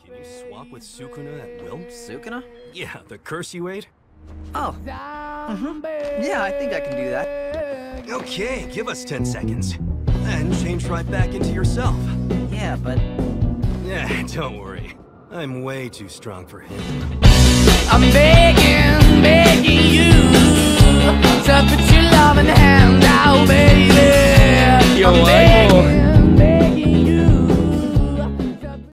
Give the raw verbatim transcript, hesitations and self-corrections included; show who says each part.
Speaker 1: Can you swap with Sukuna at will?
Speaker 2: Sukuna?
Speaker 1: Yeah, the curse you ate?
Speaker 2: Oh. Mm-hmm. Yeah, I think I can do that.
Speaker 1: Okay, give us ten seconds. Then change right back into yourself.
Speaker 2: Yeah, but...
Speaker 1: Yeah, don't worry. I'm way too strong for him.
Speaker 3: I'm begging, begging you.